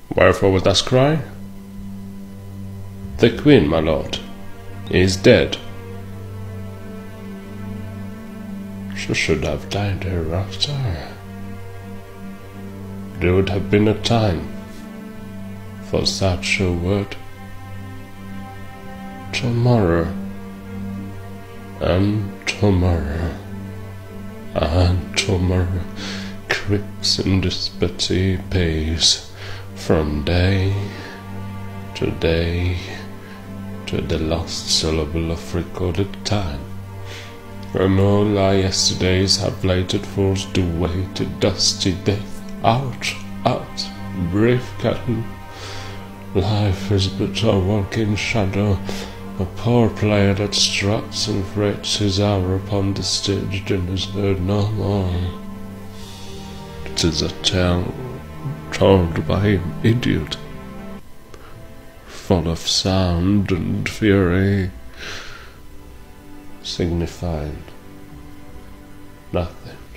Wherefore would thus cry? The queen, my lord, is dead. She should have died hereafter. There would have been a time for such a word. Tomorrow, and tomorrow, and tomorrow creeps in this petty pace from day to day to the last syllable of recorded time. And all our yesterdays have lighted falls to wait to dusty death. Out, out, brave cattle. Life is but a walking shadow, a poor player that struts and frets his hour upon the stage and is heard no more. It is a tale told by an idiot, full of sound and fury, signifying nothing.